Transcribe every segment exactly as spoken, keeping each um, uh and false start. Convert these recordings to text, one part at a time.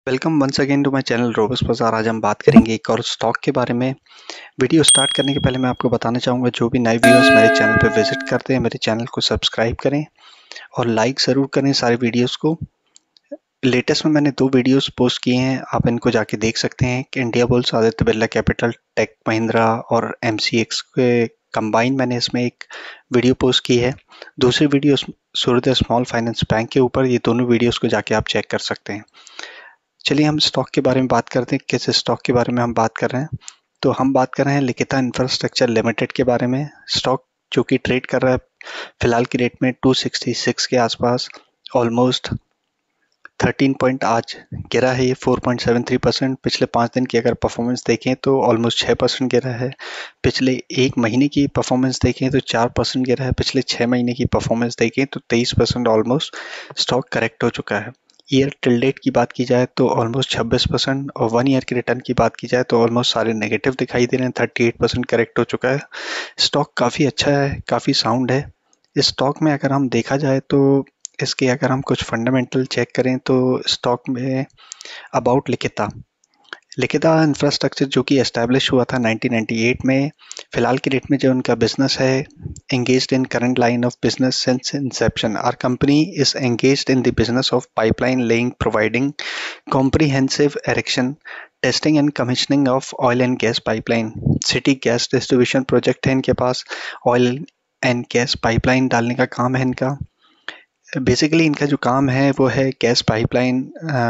Welcome once again to my channel रोबस बाजार। आज हम बात करेंगे एक और स्टॉक के बारे में। वीडियो स्टार्ट करने के पहले मैं आपको बताना चाहूँगा, जो भी नए व्यूअर्स मेरे चैनल पे विजिट करते हैं मेरे चैनल को सब्सक्राइब करें और लाइक ज़रूर करें सारे वीडियोस को। लेटेस्ट में मैंने दो वीडियोस पोस्ट किए हैं, आप इनको जाके देख सकते हैं कि Indiabulls, Aditya Birla Capital, Tech Mahindra और एम सी एक्स के कंबाइन मैंने इसमें एक वीडियो पोस्ट की है। दूसरी वीडियो सूर्योदय स्मॉल फाइनेंस बैंक के ऊपर, ये दोनों वीडियोस को जाके आप चेक कर सकते हैं। चलिए हम स्टॉक के बारे में बात करते हैं। किस स्टॉक के बारे में हम बात कर रहे हैं, तो हम बात कर रहे हैं लिखिता इंफ्रास्ट्रक्चर लिमिटेड के बारे में। स्टॉक जो कि ट्रेड कर रहा है फिलहाल की रेट में दो सौ छियासठ के आसपास, ऑलमोस्ट तेरह पॉइंट आज गिरा है ये चार पॉइंट सात तीन परसेंट। पिछले पाँच दिन की अगर परफॉर्मेंस देखें तो ऑलमोस्ट छः परसेंट गिरा है। पिछले एक महीने की परफॉर्मेंस देखें तो चार परसेंट गिरा है। पिछले छः महीने की परफॉर्मेंस देखें तो तेईस परसेंट ऑलमोस्ट स्टॉक करेक्ट हो चुका है। ईयर टिल डेट की बात की जाए तो ऑलमोस्ट छब्बीस परसेंट, और वन ईयर के रिटर्न की बात की जाए तो ऑलमोस्ट सारे नेगेटिव दिखाई दे रहे हैं। अड़तीस परसेंट करेक्ट हो चुका है। स्टॉक काफ़ी अच्छा है, काफ़ी साउंड है। इस स्टॉक में अगर हम देखा जाए तो इसके अगर हम कुछ फंडामेंटल चेक करें तो स्टॉक में अबाउट लिखिता लिखिता इंफ्रास्ट्रक्चर जो कि एस्टैब्लिश हुआ था नाइनटीन नाइंटी एट में। फिलहाल की डेट में जो उनका बिजनेस है, engaged in current line of business since inception. Our company is engaged in the business of pipeline laying, providing comprehensive erection, testing and commissioning of oil and gas pipeline. City gas distribution project है इनके पास, oil and gas pipeline डालने का काम है इनका। Basically इनका जो काम है वो है गैस पाइपलाइन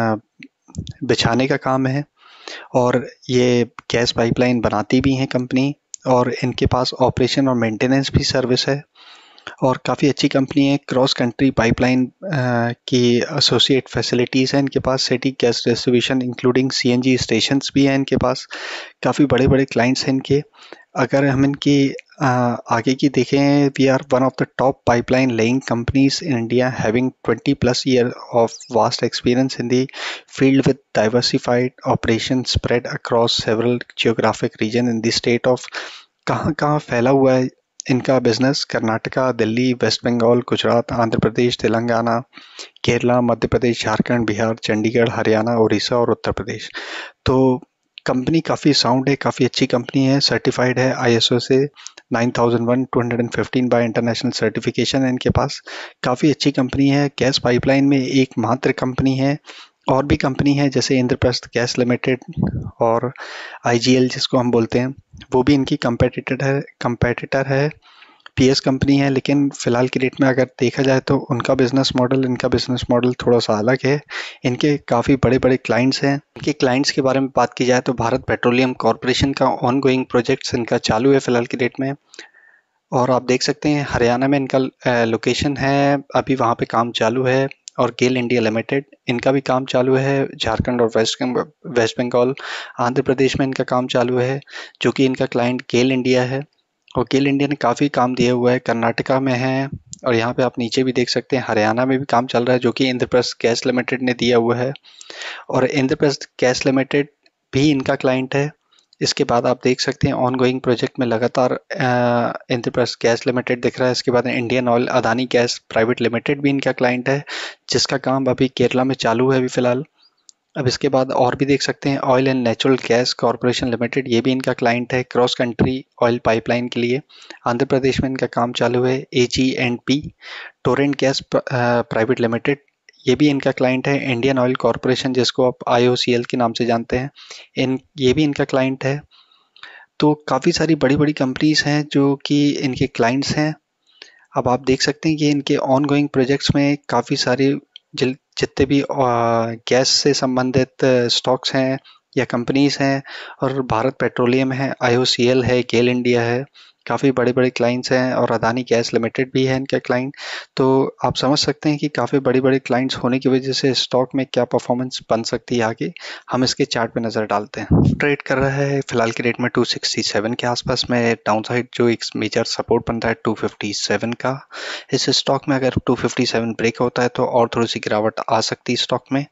बिछाने का काम है, और ये गैस पाइपलाइन बनाती भी हैं कंपनी, और इनके पास ऑपरेशन और मेंटेनेंस भी सर्विस है, और काफ़ी अच्छी कंपनी है। क्रॉस कंट्री पाइपलाइन की एसोसिएट फैसिलिटीज़ हैं इनके पास। City gas distribution including CNG stations भी हैं इनके पास। काफ़ी बड़े बड़े क्लाइंट्स हैं इनके। अगर हम इनकी आगे की देखें, we are one of the top pipeline laying companies in India, having twenty plus year of vast experience in the field with diversified operation spread across several geographic region in the state of. कहाँ कहाँ फैला हुआ है इनका business? Karnataka, Delhi, West Bengal, Gujarat, Andhra Pradesh, Telangana, Kerala, Madhya Pradesh, Jharkhand, Bihar, Chandigarh, Haryana, Orissa और उत्तर प्रदेश। तो company काफ़ी sound है, काफ़ी अच्छी कंपनी है। सर्टिफाइड है आईएसओ से nine thousand one two hundred fifteen by international certification है इनके पास। काफ़ी अच्छी कंपनी है। गैस पाइपलाइन में एकमात्र कंपनी है। और भी कंपनी है जैसे इंद्रप्रस्थ गैस लिमिटेड और आईजीएल जिसको हम बोलते हैं, वो भी इनकी कंपेटिटर है कंपेटिटर है पीएस कंपनी है। लेकिन फिलहाल की डेट में अगर देखा जाए तो उनका बिजनेस मॉडल इनका बिजनेस मॉडल थोड़ा सा अलग है। इनके काफ़ी बड़े बड़े क्लाइंट्स हैं। इनके क्लाइंट्स के बारे में बात की जाए तो भारत पेट्रोलियम कॉरपोरेशन का ऑन गोइंग प्रोजेक्ट्स इनका चालू है फिलहाल की डेट में, और आप देख सकते हैं हरियाणा में इनका लोकेशन है, अभी वहाँ पे काम चालू है। और गेल इंडिया लिमिटेड, इनका भी काम चालू है झारखंड और वेस्ट वेस्ट बंगाल, आंध्र प्रदेश में इनका काम चालू है, जो कि इनका क्लाइंट गेल इंडिया है। और गेल इंडिया ने काफ़ी काम दिया हुआ है, कर्नाटका में है, और यहाँ पे आप नीचे भी देख सकते हैं हरियाणा में भी काम चल रहा है जो कि इंद्रप्रस्थ गैस लिमिटेड ने दिया हुआ है, और इंद्रप्रस्थ गैस लिमिटेड भी इनका क्लाइंट है। इसके बाद आप देख सकते हैं ऑन गोइंग प्रोजेक्ट में लगातार इंद्रप्रस्थ गैस लिमिटेड दिख रहा है। इसके बाद Indian Oil Adani Gas Private Limited भी इनका क्लाइंट है, जिसका काम अभी केरला में चालू है अभी फिलहाल। अब इसके बाद और भी देख सकते हैं Oil and Natural Gas Corporation Limited, ये भी इनका क्लाइंट है क्रॉस कंट्री ऑयल पाइपलाइन के लिए। आंध्र प्रदेश में इनका काम चालू है। A G and P Torrent Gas Private Limited, ये भी इनका क्लाइंट है। इंडियन ऑयल कॉरपोरेशन जिसको आप आई ओ सी एल के नाम से जानते हैं, इन ये भी इनका क्लाइंट है। तो काफ़ी सारी बड़ी बड़ी कंपनीज हैं जो कि इनके क्लाइंट्स हैं। अब आप देख सकते हैं कि इनके ऑन गोइंग प्रोजेक्ट्स में काफ़ी सारे जितने भी गैस से संबंधित स्टॉक्स हैं या कंपनीज हैं, और भारत पेट्रोलियम है, आई ओ सी एल है, गेल इंडिया है, काफ़ी बड़े बड़े क्लाइंट्स हैं, और अदानी गैस लिमिटेड भी है इनका क्लाइंट। तो आप समझ सकते हैं कि काफ़ी बड़ी बड़ी क्लाइंट्स होने की वजह से स्टॉक में क्या परफॉर्मेंस बन सकती है आगे। हम इसके चार्ट पे नज़र डालते हैं। ट्रेड कर रहा है फिलहाल की डेट में दो सौ सरसठ के आसपास में। डाउन साइड जो एक मेजर सपोर्ट बन रहा है दो सौ सत्तावन का। इस स्टॉक में अगर दो सौ सत्तावन ब्रेक होता है तो और थोड़ी सी गिरावट आ सकती है स्टॉक में।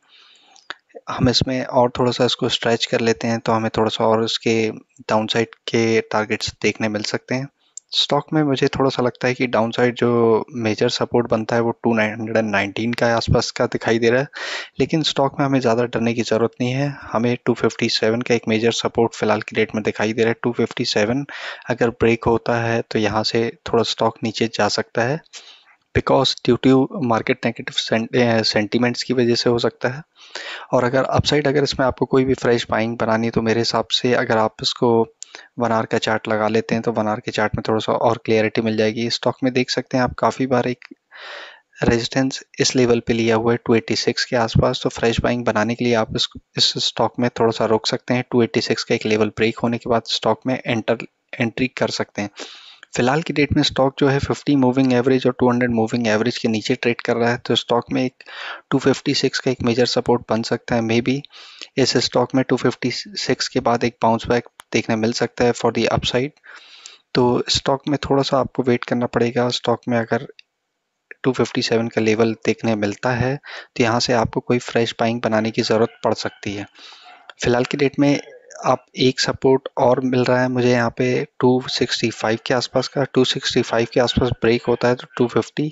हम इसमें और थोड़ा सा इसको स्ट्रेच कर लेते हैं तो हमें थोड़ा सा और इसके डाउनसाइड के टारगेट्स देखने मिल सकते हैं। स्टॉक में मुझे थोड़ा सा लगता है कि डाउन साइड जो मेजर सपोर्ट बनता है वो टू नाइनटीन का आसपास का दिखाई दे रहा है, लेकिन स्टॉक में हमें ज़्यादा डरने की ज़रूरत नहीं है। हमें टू फिफ्टी सेवन का एक मेजर सपोर्ट फिलहाल की डेट में दिखाई दे रहा है। टू फिफ्टी सेवन अगर ब्रेक होता है तो यहाँ से थोड़ा स्टॉक नीचे जा सकता है, because due to market negative sentiments की वजह से हो सकता है। और अगर अपसाइड अगर इसमें आपको कोई भी फ्रेश बाइंग बनानी है तो मेरे हिसाब से अगर आप इसको वन आवर का चार्ट लगा लेते हैं तो वन आवर के चार्ट में थोड़ा सा और क्लियरिटी मिल जाएगी। स्टॉक में देख सकते हैं आप काफ़ी बार एक रेजिस्टेंस इस लेवल पे लिया हुआ है टू एटी सिक्स के आसपास, तो फ्रेश बाइंग बनाने के लिए आप इस इस स्टॉक में थोड़ा सा रोक सकते हैं। टू एटी सिक्स का एक लेवल ब्रेक होने के बाद स्टॉक में एंटर एंट्री कर सकते हैं। फिलहाल की डेट में स्टॉक जो है फिफ्टी मूविंग एवरेज और टू हंड्रेड मूविंग एवरेज के नीचे ट्रेड कर रहा है, तो स्टॉक में एक टू फिफ्टी सिक्स का एक मेजर सपोर्ट बन सकता है। मे बी इस स्टॉक में टू फिफ्टी सिक्स के बाद एक बाउंस बैक देखने मिल सकता है फॉर दी अपसाइड। तो स्टॉक में थोड़ा सा आपको वेट करना पड़ेगा। स्टॉक में अगर टू फिफ्टी सेवन का लेवल देखने मिलता है तो यहाँ से आपको कोई फ्रेश बाइंग बनाने की ज़रूरत पड़ सकती है। फिलहाल की डेट में आप एक सपोर्ट और मिल रहा है मुझे यहाँ पे टू सिक्सटी फाइव के आसपास का। टू सिक्सटी फाइव के आसपास ब्रेक होता है तो two fifty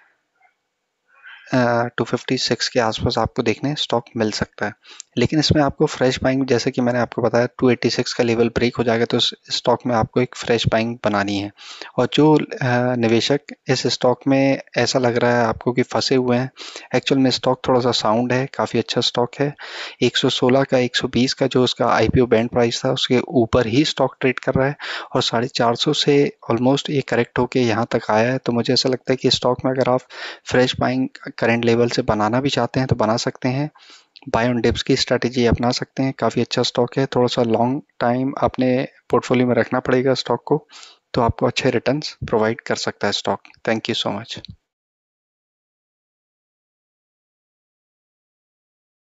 two fifty six के आसपास आपको देखने स्टॉक मिल सकता है, लेकिन इसमें आपको फ्रेश बाइंग जैसे कि मैंने आपको बताया टू एटी सिक्स का लेवल ब्रेक हो जाएगा तो स्टॉक में आपको एक फ्रेश बाइंग बनानी है। और जो निवेशक इस स्टॉक में ऐसा लग रहा है आपको कि फंसे हुए हैं, एक्चुअल में स्टॉक थोड़ा सा साउंड है, काफ़ी अच्छा स्टॉक है। एक सौ सोलह का एक सौ बीस का जो उसका आईपीओ बैंड प्राइस था उसके ऊपर ही स्टॉक ट्रेड कर रहा है और साढ़े चार सौ से ऑलमोस्ट ये करेक्ट होके यहाँ तक आया है। तो मुझे ऐसा लगता है कि स्टॉक में अगर आप फ्रेश बाइंग करंट लेवल से बनाना भी चाहते हैं तो बना सकते हैं। बाय ऑन डिप्स की स्ट्रैटेजी अपना सकते हैं। काफ़ी अच्छा स्टॉक है, थोड़ा सा लॉन्ग टाइम अपने पोर्टफोलियो में रखना पड़ेगा स्टॉक को, तो आपको अच्छे रिटर्न्स प्रोवाइड कर सकता है stock. Thank you so much.